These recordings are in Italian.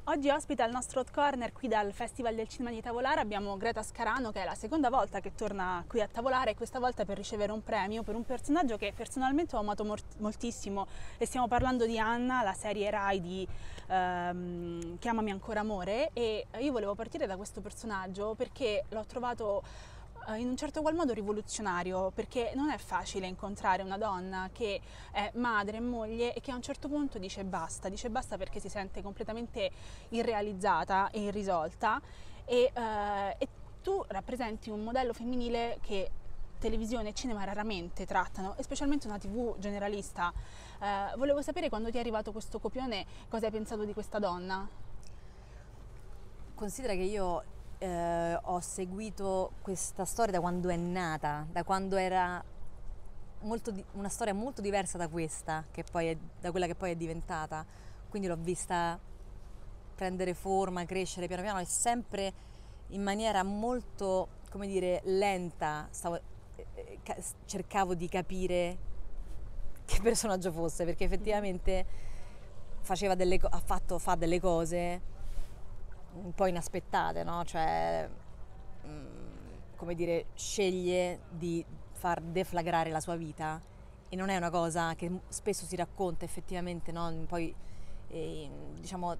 Oggi ospita il nostro Hot Corner qui dal Festival del Cinema di Tavolara. Abbiamo Greta Scarano, che è la seconda volta che torna qui a Tavolara, e questa volta per ricevere un premio per un personaggio che personalmente ho amato moltissimo, e stiamo parlando di Anna, la serie Rai di Chiamami ancora amore. E io volevo partire da questo personaggio perché l'ho trovato in un certo qual modo rivoluzionario, perché non è facile incontrare una donna che è madre e moglie e che a un certo punto dice basta perché si sente completamente irrealizzata e irrisolta, e tu rappresenti un modello femminile che televisione e cinema raramente trattano, e specialmente una TV generalista. Volevo sapere, quando ti è arrivato questo copione, cosa hai pensato di questa donna? Considera che io ho seguito questa storia da quando è nata, da quando era una storia molto diversa da questa, da quella che poi è diventata. Quindi l'ho vista prendere forma, crescere piano piano, e sempre in maniera molto, come dire, lenta cercavo di capire che personaggio fosse, perché effettivamente fa delle cose un po' inaspettate, no? Cioè, come dire, sceglie di far deflagrare la sua vita, e non è una cosa che spesso si racconta effettivamente, no? Poi, diciamo,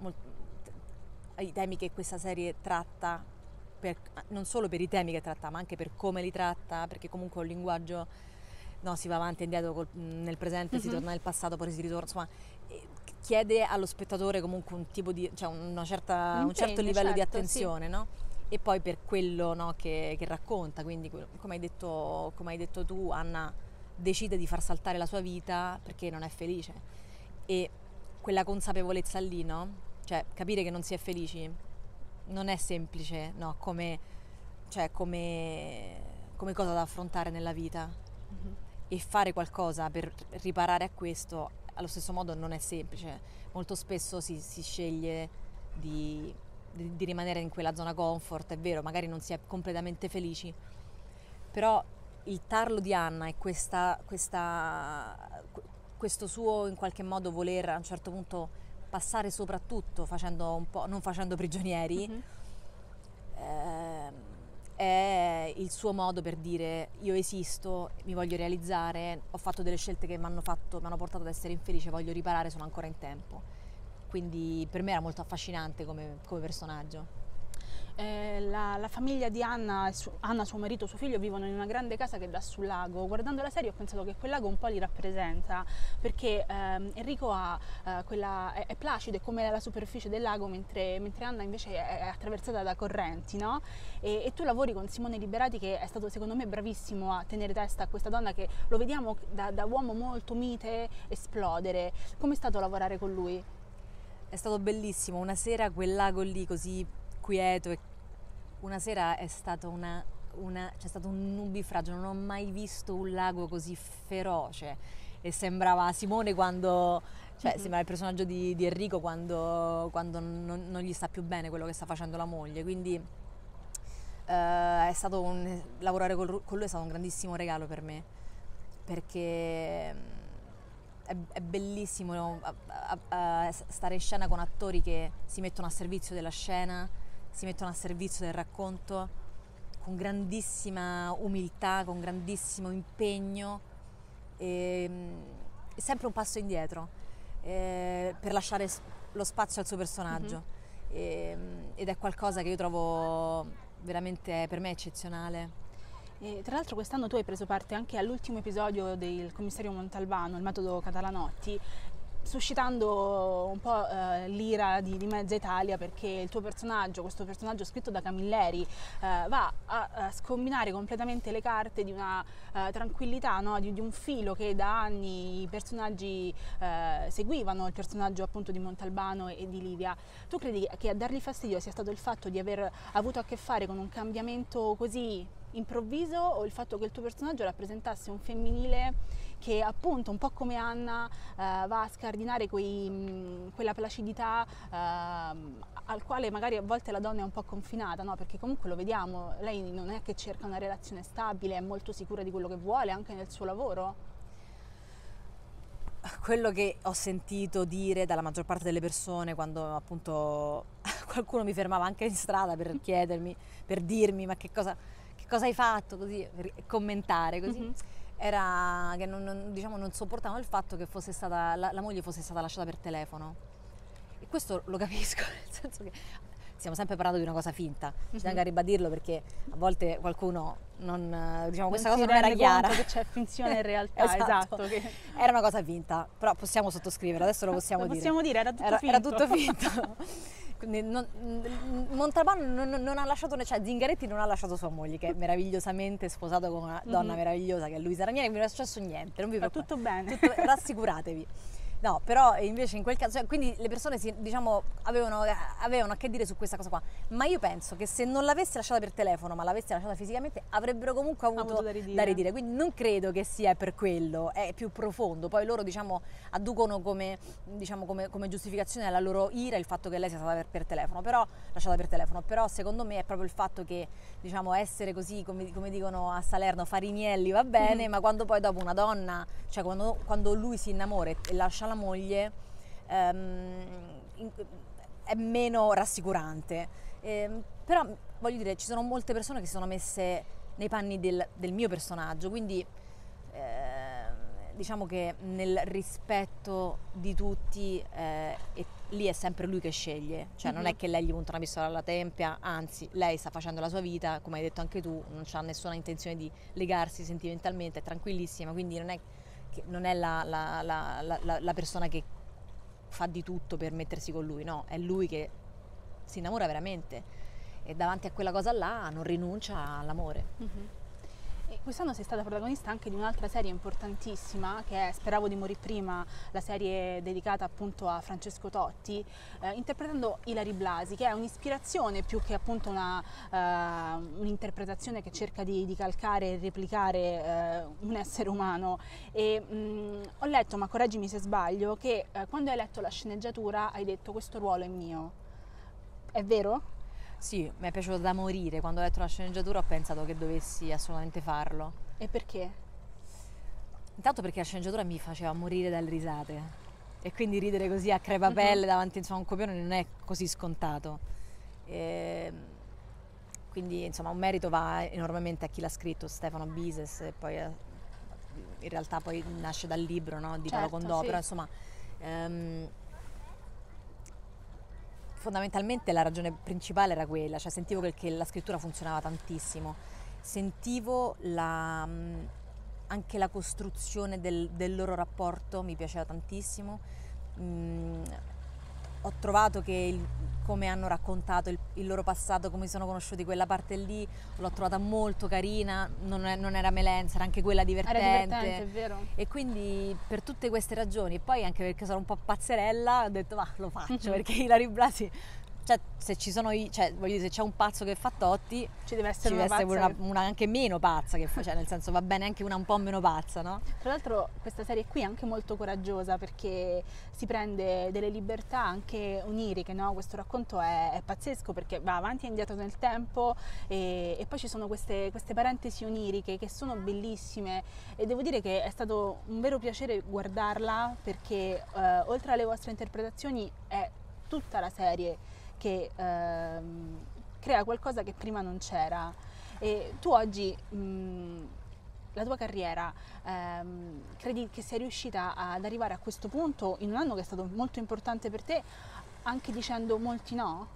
i temi che questa serie tratta, non solo per i temi che tratta, ma anche per come li tratta, perché comunque è un linguaggio, no, si va avanti e indietro nel presente, si torna nel passato, poi si ritorna, insomma, chiede allo spettatore comunque un tipo di, cioè un certo livello di attenzione, sì. No? E poi per quello, no, che racconta, quindi come hai detto tu, Anna decide di far saltare la sua vita perché non è felice, e quella consapevolezza lì, no? Cioè capire che non si è felici non è semplice, no? Come cosa da affrontare nella vita, e fare qualcosa per riparare a questo allo stesso modo non è semplice. Molto spesso si sceglie di rimanere in quella zona comfort, è vero, magari non si è completamente felici, però il tarlo di Anna e questo suo in qualche modo voler a un certo punto passare soprattutto non facendo prigionieri, è il suo modo per dire: io esisto, mi voglio realizzare, ho fatto delle scelte che mi hanno portato ad essere infelice, voglio riparare, sono ancora in tempo. Quindi per me era molto affascinante come personaggio. La famiglia di Anna, suo marito, suo figlio vivono in una grande casa che dà sul lago. Guardando la serie ho pensato che quel lago un po' li rappresenta, perché Enrico è placido, è come la superficie del lago, mentre Anna invece è attraversata da correnti, no? E tu lavori con Simone Liberati, che è stato secondo me bravissimo a tenere testa a questa donna che lo vediamo da uomo molto mite esplodere. Com'è stato lavorare con lui? È stato bellissimo. Una sera quel lago lì così quieto, e una sera c'è stato un nubifragio, non ho mai visto un lago così feroce, e sembrava Simone sembrava il personaggio di Enrico quando non gli sta più bene quello che sta facendo la moglie, quindi lavorare con lui è stato un grandissimo regalo per me, perché è bellissimo, no? Stare in scena con attori che si mettono a servizio della scena, si mettono a servizio del racconto con grandissima umiltà, con grandissimo impegno, e sempre un passo indietro, per lasciare lo spazio al suo personaggio. Ed è qualcosa che io trovo veramente, per me, eccezionale. E tra l'altro quest'anno tu hai preso parte anche all'ultimo episodio del commissario Montalbano, il metodo Catalanotti, suscitando un po' l'ira di mezza Italia, perché il tuo personaggio, questo personaggio scritto da Camilleri, va a scombinare completamente le carte di una tranquillità, no? di un filo che da anni i personaggi seguivano, il personaggio appunto di Montalbano e di Livia. Tu credi che a dargli fastidio sia stato il fatto di aver avuto a che fare con un cambiamento così improvviso, o il fatto che il tuo personaggio rappresentasse un femminile che appunto un po' come Anna va a scardinare quella placidità al quale magari a volte la donna è un po' confinata, no? Perché comunque lo vediamo, lei non è che cerca una relazione stabile, è molto sicura di quello che vuole anche nel suo lavoro. quello che ho sentito dire dalla maggior parte delle persone quando appunto qualcuno mi fermava anche in strada per chiedermi, per dirmi ma che cosa hai fatto, così, per commentare così, era che diciamo, non sopportavano il fatto che fosse stata, la moglie fosse stata lasciata per telefono. E questo lo capisco, nel senso che stiamo sempre parlando di una cosa finta, ci tengo a ribadirlo perché a volte qualcuno diciamo, questa cosa non era chiara. Che c'è finzione in realtà, esatto. che... Era una cosa finta, però possiamo sottoscriverlo, adesso lo possiamo dire. Possiamo dire, era tutto finto. Era tutto finto. Quindi Montalbano non ha lasciato, cioè Zingaretti non ha lasciato sua moglie, che è meravigliosamente sposato con una donna meravigliosa che è Luisa Ranieri, non è successo niente, non vi preoccupate. Tutto bene. Rassicuratevi. No, però invece in quel caso, cioè, quindi le persone diciamo, avevano a che dire su questa cosa qua, ma io penso che se non l'avesse lasciata per telefono ma l'avesse lasciata fisicamente avrebbero comunque avuto da ridire, quindi non credo che sia per quello, è più profondo. Poi loro diciamo adducono come giustificazione alla loro ira il fatto che lei sia stata per telefono, però lasciata per telefono, però secondo me è proprio il fatto che diciamo essere così, come dicono a Salerno, farinielli va bene, ma quando poi dopo una donna, cioè quando lui si innamora e lascia la moglie, è meno rassicurante. Però voglio dire, ci sono molte persone che si sono messe nei panni del mio personaggio, quindi diciamo che nel rispetto di tutti lì è sempre lui che sceglie, cioè non è che lei gli punta una pistola alla tempia, anzi lei sta facendo la sua vita, come hai detto anche tu, non ha nessuna intenzione di legarsi sentimentalmente, è tranquillissima, quindi non è la persona che fa di tutto per mettersi con lui, no, è lui che si innamora veramente e davanti a quella cosa là non rinuncia all'amore. E quest'anno sei stata protagonista anche di un'altra serie importantissima che è Speravo di morire prima, la serie dedicata appunto a Francesco Totti, interpretando Ilary Blasi, che è un'ispirazione più che appunto un'interpretazione che cerca di calcare e replicare un essere umano. E ho letto, ma correggimi se sbaglio, che quando hai letto la sceneggiatura hai detto questo ruolo è mio. È vero? Sì, mi è piaciuto da morire. Quando ho letto la sceneggiatura ho pensato che dovessi assolutamente farlo. E perché? Intanto perché la sceneggiatura mi faceva morire dalle risate e quindi ridere così a crepapelle davanti a un copione non è così scontato. Quindi insomma un merito va enormemente a chi l'ha scritto, Stefano Bises, e poi in realtà poi nasce dal libro, no, di Paolo Condò, sì. Però insomma fondamentalmente la ragione principale era quella, cioè sentivo che la scrittura funzionava tantissimo, sentivo anche la costruzione del loro rapporto mi piaceva tantissimo, ho trovato che come hanno raccontato il loro passato, come si sono conosciuti, quella parte lì l'ho trovata molto carina, non era melenza, era anche quella divertente. Era divertente, è vero. E quindi per tutte queste ragioni, e poi anche perché sono un po' pazzerella, ho detto va, lo faccio, perché Ilary Blasi, cioè se ci sono cioè voglio dire, se c'è un pazzo che fa Totti, ci deve essere una anche meno pazza che fa, cioè nel senso va bene anche una un po' meno pazza, no? Tra l'altro questa serie qui è anche molto coraggiosa perché si prende delle libertà anche oniriche, no? Questo racconto è pazzesco perché va avanti e indietro nel tempo e poi ci sono queste parentesi oniriche che sono bellissime e devo dire che è stato un vero piacere guardarla perché oltre alle vostre interpretazioni è tutta la serie che crea qualcosa che prima non c'era. E tu oggi la tua carriera credi che sia riuscita ad arrivare a questo punto in un anno che è stato molto importante per te, anche dicendo molti no?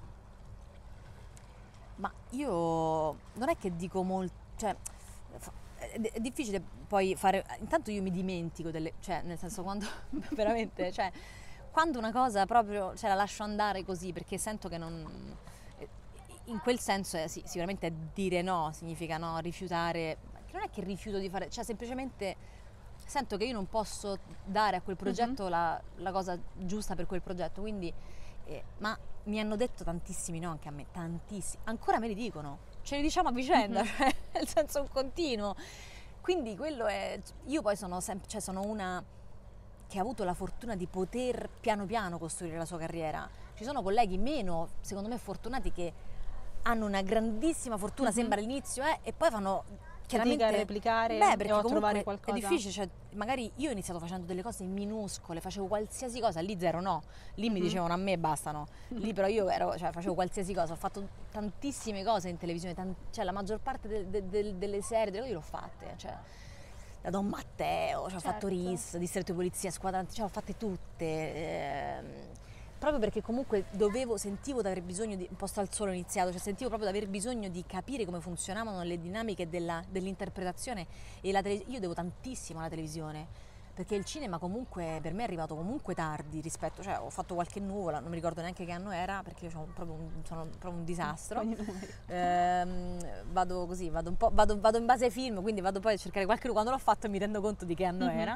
Ma io non è che dico molto, cioè è difficile poi fare, intanto io mi dimentico cioè nel senso quando veramente, cioè quando una cosa proprio la lascio andare così perché sento che non, in quel senso sì, sicuramente dire no significa no, rifiutare, che non è che rifiuto di fare, cioè semplicemente sento che io non posso dare a quel progetto la cosa giusta per quel progetto, quindi ma mi hanno detto tantissimi no anche a me, tantissimi, ancora me li dicono, ce li diciamo a vicenda, cioè, nel senso un continuo, quindi quello è, io poi sono sempre, cioè sono una che ha avuto la fortuna di poter piano piano costruire la sua carriera. Ci sono colleghi meno, secondo me, fortunati che hanno una grandissima fortuna, sembra all'inizio, e poi fanno fatica a replicare perché o a comunque trovare qualcosa? è difficile, cioè, magari io ho iniziato facendo delle cose minuscole, facevo qualsiasi cosa, lì zero no, lì mi dicevano a me bastano, lì però io facevo qualsiasi cosa, ho fatto tantissime cose in televisione, cioè la maggior parte delle serie, delle cose l'ho fatte, cioè da Don Matteo, cioè, ho fatto RIS, Distretto di Polizia, Squadra, cioè ho fatte tutte. Proprio perché comunque sentivo di aver bisogno di un posto al sole ho iniziato, cioè sentivo proprio di aver bisogno di capire come funzionavano le dinamiche dell'interpretazione e io devo tantissimo alla televisione, perché il cinema comunque per me è arrivato comunque tardi rispetto, cioè ho fatto qualche nuvola, non mi ricordo neanche che anno era perché io sono proprio un disastro. Vado così, vado in base ai film, quindi vado poi a cercare qualche quando l'ho fatto mi rendo conto di che anno era.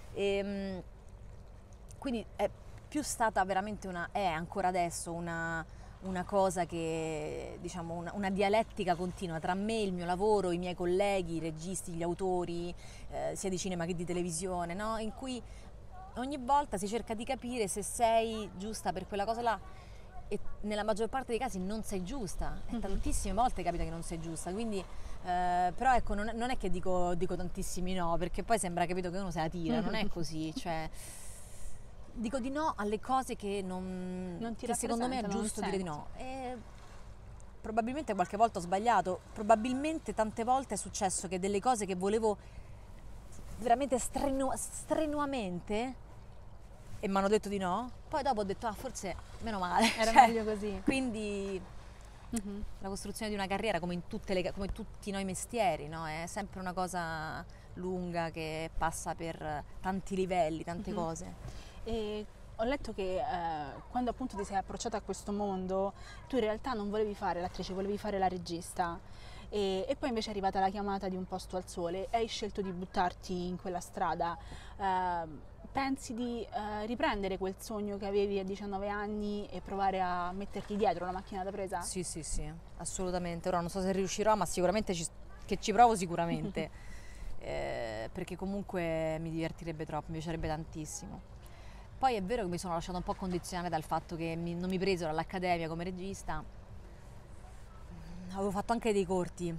Quindi è più stata veramente è ancora adesso una cosa che, diciamo, una dialettica continua tra me, il mio lavoro, i miei colleghi, i registi, gli autori, sia di cinema che di televisione, no? In cui ogni volta si cerca di capire se sei giusta per quella cosa là e nella maggior parte dei casi non sei giusta, e tantissime volte capita che non sei giusta, quindi però ecco non è che dico tantissimi no, perché poi sembra, capito, che uno se la tira, non è così, cioè dico di no alle cose che che secondo me è giusto dire di no. E probabilmente qualche volta ho sbagliato, probabilmente tante volte è successo che delle cose che volevo veramente strenuamente e mi hanno detto di no, poi dopo ho detto forse meno male, era meglio così. Quindi la costruzione di una carriera, come come tutti noi mestieri, no? È sempre una cosa lunga che passa per tanti livelli, tante cose. E ho letto che quando appunto ti sei approcciata a questo mondo, tu in realtà non volevi fare l'attrice, volevi fare la regista. E poi invece è arrivata la chiamata di Un posto al sole e hai scelto di buttarti in quella strada. Pensi di riprendere quel sogno che avevi a 19 anni e provare a metterti dietro la macchina da presa? Sì, assolutamente. Ora non so se riuscirò, ma sicuramente che ci provo sicuramente, perché comunque mi divertirebbe troppo, mi piacerebbe tantissimo. Poi è vero che mi sono lasciata un po' condizionare dal fatto che non mi presero all'accademia come regista, avevo fatto anche dei corti,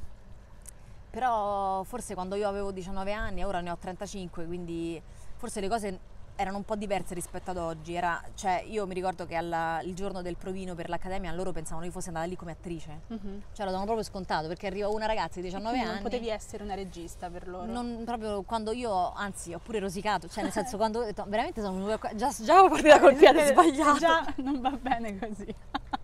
però forse quando io avevo 19 anni, ora ne ho 35, quindi forse le cose erano un po' diverse rispetto ad oggi. Cioè io mi ricordo che il giorno del provino per l'accademia loro pensavano io fossi andata lì come attrice, cioè lo davano proprio scontato, perché arriva una ragazza di 19 anni. Non potevi essere una regista per loro? Non proprio, quando io, anzi ho pure rosicato, cioè nel senso quando ho detto veramente sono venuta qua, già ho partita col piede sbagliato. Già non va bene così.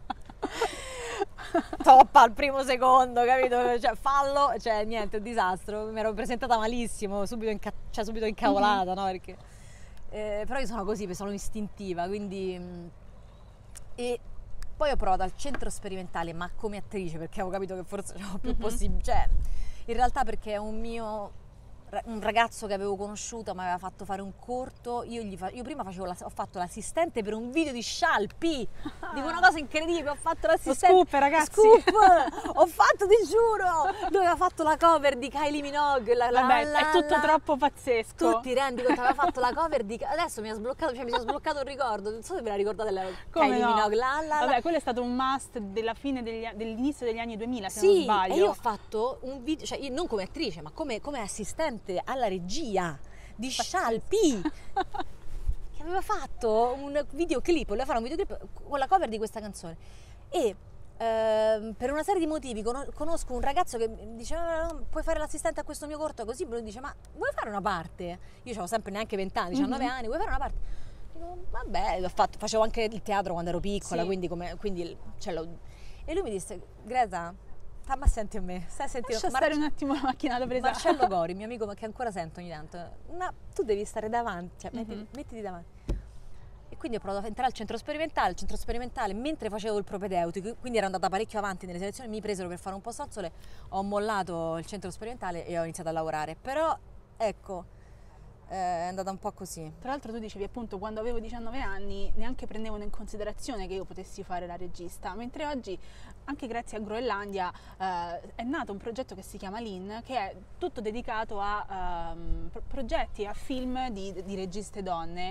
Toppa al primo secondo, capito? Cioè fallo, cioè niente, un disastro, mi ero presentata malissimo, subito incavolata, no? Perché però io sono così, sono istintiva, quindi e poi ho provato al centro sperimentale, ma come attrice, perché avevo capito che forse c'avevo più possibile, cioè in realtà perché è un ragazzo che avevo conosciuto mi aveva fatto fare un corto, io prima ho fatto l'assistente per un video di Scialpi, dico una cosa incredibile, ho fatto l'assistente, scoop ragazzi, ho fatto, ti giuro, lui aveva fatto la cover di Kylie Minogue, è tutto troppo pazzesco, tu ti rendi conto, aveva fatto la cover di, adesso mi sono sbloccato il ricordo, non so se ve la ricordate Kylie Minogue, vabbè, quello è stato un must dell'inizio degli anni 2000 se sì, non sbaglio, e io ho fatto un video, cioè io non come attrice ma come assistente alla regia di Scialpi che aveva fatto un videoclip, voleva fare un videoclip con la cover di questa canzone e per una serie di motivi conosco un ragazzo che mi diceva puoi fare l'assistente a questo mio corto, così lui dice ma vuoi fare una parte? Io avevo sempre neanche 20 anni, 19 anni, vuoi fare una parte? Dico vabbè, facevo anche il teatro quando ero piccola, sì. quindi e lui mi disse Greta, ma senti a me, stai sentendo? Lascia stare un attimo la macchina da presa. Marcello Gori, mio amico che ancora sento ogni tanto, tu devi stare davanti, cioè mettiti davanti. E quindi ho provato a entrare al centro sperimentale, mentre facevo il propedeutico, quindi ero andata parecchio avanti nelle selezioni, mi presero per fare un posto al sole, ho mollato il centro sperimentale e ho iniziato a lavorare, però ecco, è andata un po' così. Tra l'altro tu dicevi appunto quando avevo 19 anni neanche prendevano in considerazione che io potessi fare la regista, mentre oggi anche grazie a Groenlandia è nato un progetto che si chiama Lean, che è tutto dedicato a progetti, a film di registe donne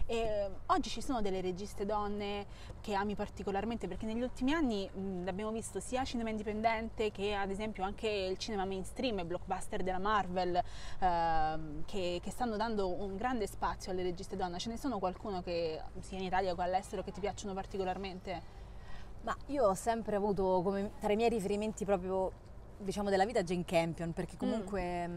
E oggi ci sono delle registe donne che ami particolarmente, perché negli ultimi anni abbiamo visto sia cinema indipendente che ad esempio anche il cinema mainstream, i blockbuster della Marvel, che stanno dando un grande spazio alle registe donne. Ce ne sono qualcuno che sia in Italia che all'estero che ti piacciono particolarmente? Ma io ho sempre avuto come tra i miei riferimenti proprio, diciamo, della vita Jane Campion, perché comunque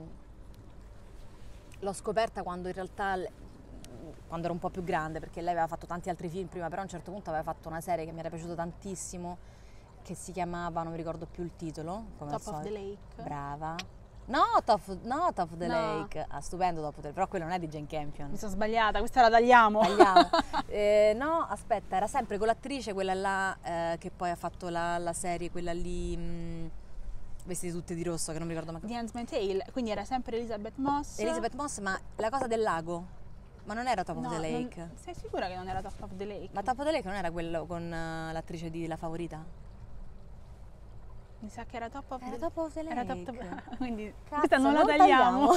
l'ho scoperta quando in realtà, quando ero un po' più grande, perché lei aveva fatto tanti altri film prima, però a un certo punto aveva fatto una serie che mi era piaciuta tantissimo, che si chiamava, non mi ricordo più il titolo, come Top of the Lake. Brava. No, Top of the Lake. Ah, stupendo Top of the Lake, però quello non è di Jane Campion. Mi sono sbagliata, questa la tagliamo. Tagliamo. No, aspetta, era sempre con l'attrice, quella là che poi ha fatto la serie, quella lì vestiti tutte di rosso, che non mi ricordo mai. The Handmaid's Tale, quindi era sempre Elizabeth Moss. Elizabeth Moss, ma la cosa del lago. Ma non era Top of the Lake? Sei sicura che non era Top of the Lake? Ma Top of the Lake non era quello con l'attrice di La Favorita? Mi sa che era Top of the Lake. Era quindi Cazzo, questa non la tagliamo.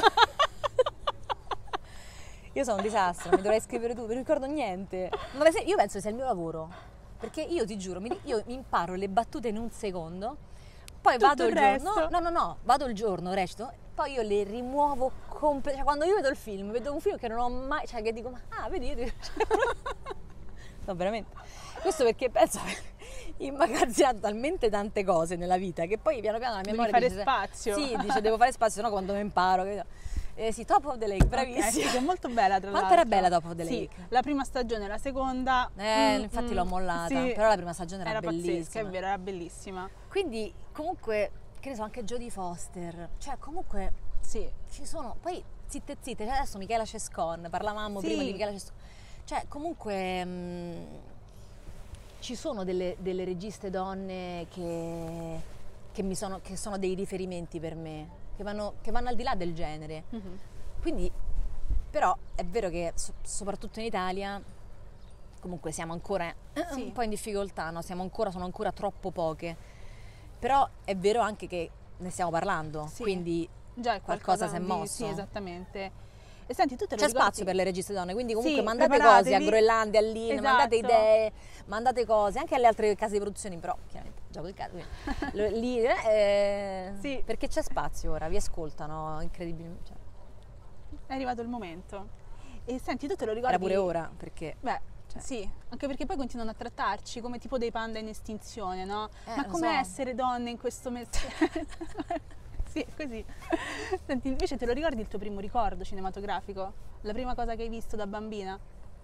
Io sono un disastro, mi dovrei scrivere tu, non ricordo niente. Io penso sia il mio lavoro, perché io ti giuro, io mi imparo le battute in un secondo, poi tutto vado il resto. giorno, no, vado il giorno, recito, poi io le rimuovo completamente. Cioè, quando io vedo un film che non ho mai, cioè che dico, vedi? No, veramente. Questo perché penso immagazzinato talmente tante cose nella vita che poi piano piano la mia memoria dice spazio. Sì, dice devo fare spazio, no, quando mi imparo. Sì, Top of the Lake, bravissima. Okay, è molto bella tra Quanto l'altro. era bella Top of the Lake? Sì, la prima stagione, la seconda infatti l'ho mollata, sì, però la prima stagione era bellissima. Pazzesca, è vero, era bellissima. Quindi comunque, che ne so, anche Jodie Foster, cioè comunque sì, ci sono, poi zitte, cioè adesso Michela Cescon, parlavamo prima di Michela Cescon, cioè comunque ci sono delle registe donne che sono dei riferimenti per me, che vanno al di là del genere. Quindi, però è vero che soprattutto in Italia comunque siamo ancora un po' in difficoltà, no? Sono ancora troppo poche, però è vero anche che ne stiamo parlando, quindi già è qualcosa si è mosso. Sì, esattamente. E senti, tu te lo C'è ricordi? spazio per le registe donne, quindi comunque Sì, mandate preparatevi. cose a Groenlandia, a Lin, Esatto. mandate idee, mandate cose, anche alle altre case di produzione, però chiaramente gioco di casa, quindi, sì. perché c'è spazio ora, vi ascoltano incredibilmente. Cioè. È arrivato il momento. E senti, tu te lo ricordi? Era pure ora, perché... Beh, sì, anche perché poi continuano a trattarci come tipo dei panda in estinzione, no? Ma lo com'è so. essere donne in questo mestiere? Sì, così. Senti, invece te lo ricordi il tuo primo ricordo cinematografico? La prima cosa che hai visto da bambina?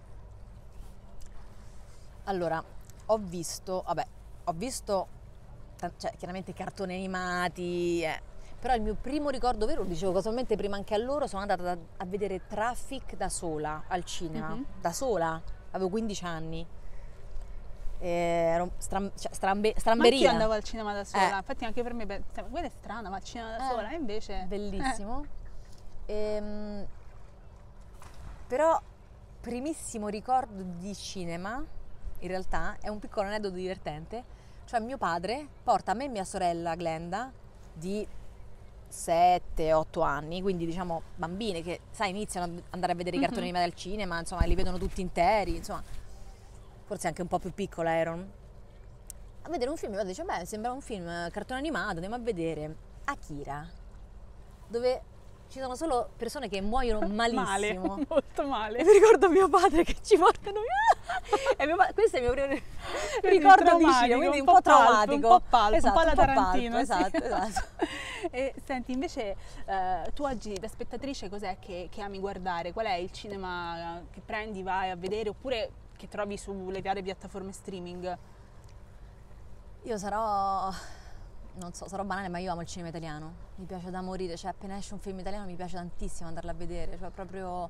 Allora, ho visto cioè, chiaramente cartoni animati, però il mio primo ricordo vero, lo dicevo casualmente prima anche a loro, sono andata a vedere Traffic da sola al cinema, da sola, avevo 15 anni. Ero stramberina. Ma anch'io andavo al cinema da sola, infatti anche per me, quella è strana, ma al cinema da sola, e invece... Bellissimo. Però primissimo ricordo di cinema, in realtà, è un piccolo aneddoto divertente, cioè mio padre porta a me e mia sorella Glenda, di 7-8 anni, quindi diciamo bambine che, sai, iniziano ad andare a vedere i cartoni animati al cinema, insomma, li vedono tutti interi, insomma... forse anche un po' più piccola ero, a vedere un film. Mi dice, sembra un film cartone animato, andiamo a vedere Akira, dove ci sono solo persone che muoiono malissimo. Male, molto male. E mi ricordo mio padre che ci portano e questo è il mio primo ricordo di cinema, quindi un po' traumatico, un po' palpo, esatto, un po' alla un po' Tarantino. palpo, Sì. esatto. E senti, invece tu oggi da spettatrice cos'è che ami guardare? Qual è il cinema che prendi, vai a vedere, oppure che trovi sulle varie piattaforme streaming? Io sarò banale, ma io amo il cinema italiano, mi piace da morire, cioè appena esce un film italiano mi piace tantissimo andarlo a vedere, cioè proprio...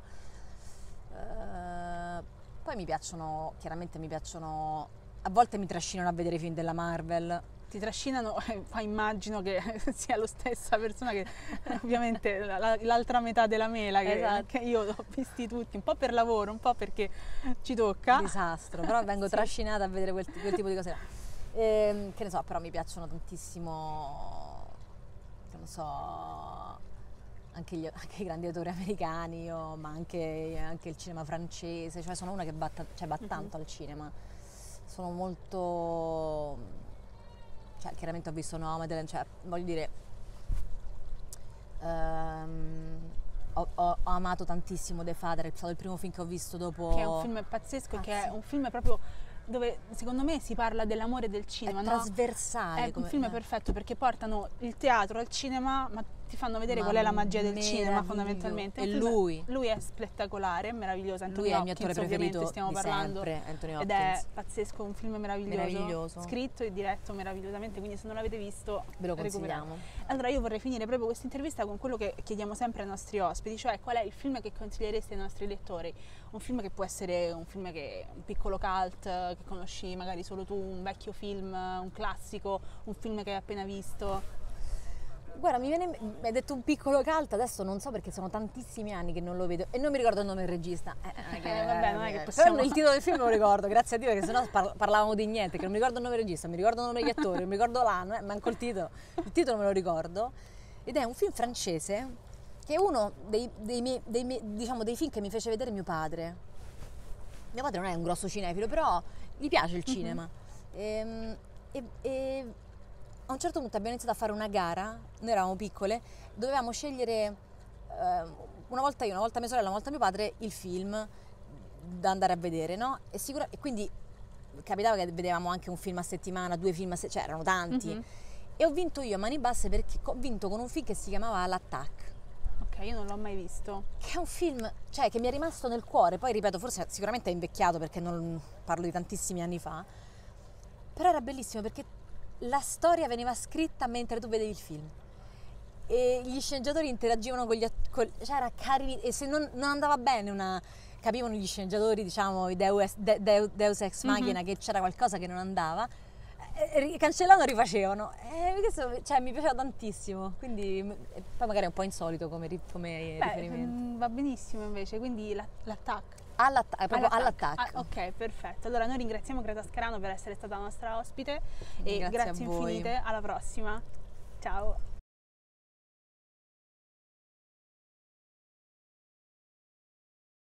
Poi chiaramente mi piacciono, a volte mi trascinano a vedere i film della Marvel. Ti trascinano, immagino che sia la stessa persona che ovviamente l'altra metà della mela, che io ho visti tutti, un po' per lavoro, un po' perché ci tocca. Disastro, però vengo trascinata a vedere quel tipo di cose là. Che ne so, però mi piacciono tantissimo, che ne so, anche i grandi autori americani, ma anche il cinema francese, cioè sono una che va tanto al cinema. Sono molto, cioè chiaramente ho visto Nomadland, cioè voglio dire, ho amato tantissimo The Father, è stato il primo film che ho visto dopo. Che è un film pazzesco, che è un film proprio dove secondo me si parla dell'amore del cinema, è trasversale. È un film perfetto perché portano il teatro al cinema, ma ti fanno vedere qual è la magia del cinema fondamentalmente. E lui è spettacolare, è meraviglioso. Lui è il mio attore preferito stiamo di parlando, sempre, Anthony ed Hopkins. è pazzesco, un film meraviglioso, scritto e diretto meravigliosamente, quindi se non l'avete visto ve lo consigliamo. Allora io vorrei finire proprio questa intervista con quello che chiediamo sempre ai nostri ospiti, cioè qual è il film che consigliereste ai nostri lettori? Un film che può essere un film che un piccolo cult che conosci magari solo tu, un vecchio film, un classico, un film che hai appena visto. Guarda, mi hai detto un piccolo cult, adesso non so perché sono tantissimi anni che non lo vedo e non mi ricordo il nome del regista. Vabbè, non è che possiamo. Però il titolo del film me lo ricordo, grazie a Dio, perché sennò parlavamo di niente, che non mi ricordo il nome del regista, mi ricordo il nome degli attori, non mi ricordo l'anno, manco il titolo. Il titolo me lo ricordo. Ed è un film francese che è uno dei film che mi fece vedere mio padre. Mio padre non è un grosso cinefilo, però gli piace il cinema. E a un certo punto abbiamo iniziato a fare una gara, noi eravamo piccole, dovevamo scegliere una volta io, una volta mia sorella, una volta mio padre il film da andare a vedere, no? E quindi capitava che vedevamo anche un film a settimana, 2 film a settimana, cioè erano tanti. E ho vinto io a mani basse perché ho vinto con un film che si chiamava L'Attack. Ok, io non l'ho mai visto. Che è un film, cioè, che mi è rimasto nel cuore, poi ripeto, forse sicuramente è invecchiato perché non parlo di tantissimi anni fa, però era bellissimo perché la storia veniva scritta mentre tu vedevi il film e gli sceneggiatori interagivano con cioè era carino, e se non andava bene capivano gli sceneggiatori, diciamo, i Deus Ex Machina, che c'era qualcosa che non andava, cancellando e rifacevano, questo, cioè, mi piaceva tantissimo, quindi poi magari è un po' insolito come riferimento. Va benissimo invece, quindi L'Attack. Proprio all'attacco. Ok, perfetto. Allora noi ringraziamo Greta Scarano per essere stata nostra ospite e grazie a voi. infinite. Alla prossima. Ciao.